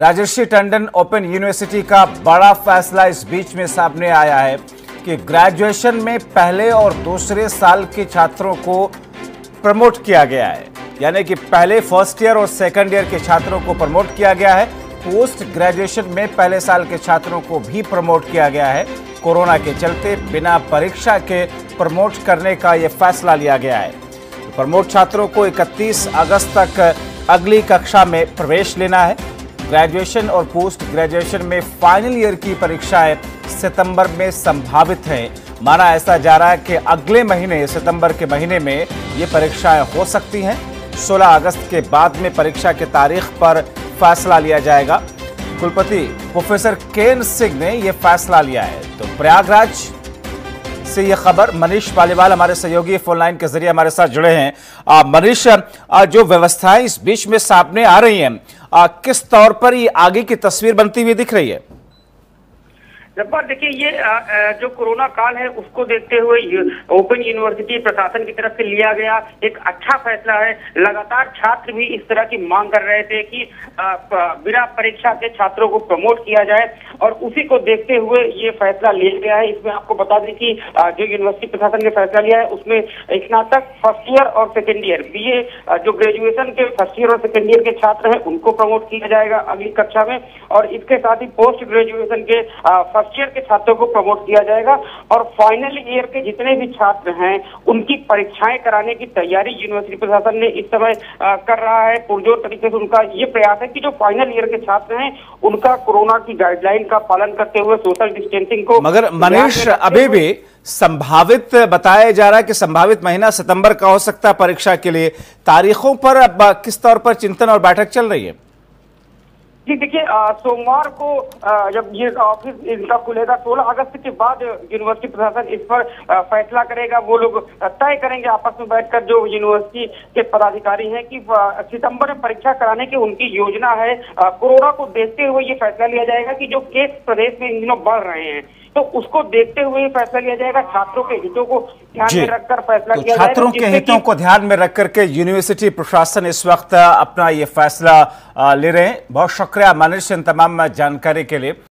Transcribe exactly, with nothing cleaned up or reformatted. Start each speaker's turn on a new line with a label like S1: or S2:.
S1: राजर्षि Tandon open university का बड़ा फैसला इस बीच में सामने आया है कि ग्रेजुएशन में पहले और दूसरे साल के छात्रों को प्रमोट किया गया है। यानी कि पहले फर्स्ट ईयर और सेकंड ईयर के छात्रों को प्रमोट किया गया है। पोस्ट ग्रेजुएशन में पहले साल के छात्रों को भी प्रमोट किया गया है। कोरोना के चलते बिना परीक्षा के प्रमोट करने का यह फैसला लिया गया है। तो प्रमोट छात्रों को इकतीस अगस्त तक अगली कक्षा में प्रवेश लेना है। ग्रेजुएशन और पोस्ट ग्रेजुएशन में फाइनल ईयर की परीक्षाएं सितंबर में संभावित हैं। माना ऐसा जा रहा है कि अगले महीने सितंबर के महीने में ये परीक्षाएं हो सकती हैं। सोलह अगस्त के बाद में परीक्षा की तारीख पर फैसला लिया जाएगा। कुलपति प्रोफेसर केन सिंह ने यह फैसला लिया है। तो प्रयागराज से ये खबर मनीष पालीवाल हमारे सहयोगी फोन लाइन के जरिए हमारे साथ जुड़े हैं। आ, मनीष, आ, जो व्यवस्थाएं इस बीच में सामने आ रही हैं, आ, किस तौर पर ये आगे की तस्वीर बनती हुई दिख रही है?
S2: जब्बार, देखिए ये जो कोरोना काल है उसको देखते हुए ओपन यूनिवर्सिटी प्रशासन की तरफ से लिया गया एक अच्छा फैसला है। लगातार छात्र भी इस तरह की मांग कर रहे थे कि बिना परीक्षा के छात्रों को प्रमोट किया जाए और उसी को देखते हुए ये फैसला लिया गया है। इसमें आपको बता दें कि जो यूनिवर्सिटी प्रशासन ने फैसला लिया है उसमें स्नातक फर्स्ट ईयर और सेकेंड ईयर बीए जो ग्रेजुएशन के फर्स्ट ईयर और सेकेंड ईयर के छात्र हैं उनको प्रमोट किया जाएगा अगली कक्षा में, और इसके साथ ही पोस्ट ग्रेजुएशन के फर्स्ट ईयर के छात्रों को प्रमोट किया जाएगा और फाइनल ईयर के जितने भी छात्र हैं उनकी परीक्षाएं कराने की तैयारी यूनिवर्सिटी प्रशासन ने इस समय कर रहा है। पुरजोर तरीके से उनका ये प्रयास है कि जो फाइनल ईयर के छात्र हैं उनका कोरोना की गाइडलाइन का पालन करते हुए सोशल डिस्टेंसिंग को।
S1: मगर मनीष, अभी भी संभावित बताया जा रहा है कि संभावित महीना सितंबर का हो सकता है परीक्षा के लिए। तारीखों पर अब किस तौर पर चिंतन और बैठक चल रही है?
S2: जी देखिए, सोमवार को आ, जब ये ऑफिस इनका खुलेगा सोलह अगस्त के बाद यूनिवर्सिटी प्रशासन इस पर आ, फैसला करेगा। वो लोग तय करेंगे आपस में बैठकर जो यूनिवर्सिटी के पदाधिकारी हैं कि सितंबर में परीक्षा कराने की उनकी योजना है। आ, कोरोना को देखते हुए ये फैसला लिया जाएगा कि जो केस प्रदेश में इन दिनों बढ़ रहे हैं तो उसको देखते हुए फैसला लिया जाएगा। छात्रों के हितों को ध्यान में रखकर फैसला
S1: तो
S2: किया जाएगा।
S1: छात्रों के हितों को ध्यान में रख करके यूनिवर्सिटी प्रशासन इस वक्त अपना ये फैसला ले रहे हैं। बहुत शुक्रिया मनीष इन तमाम जानकारी के लिए।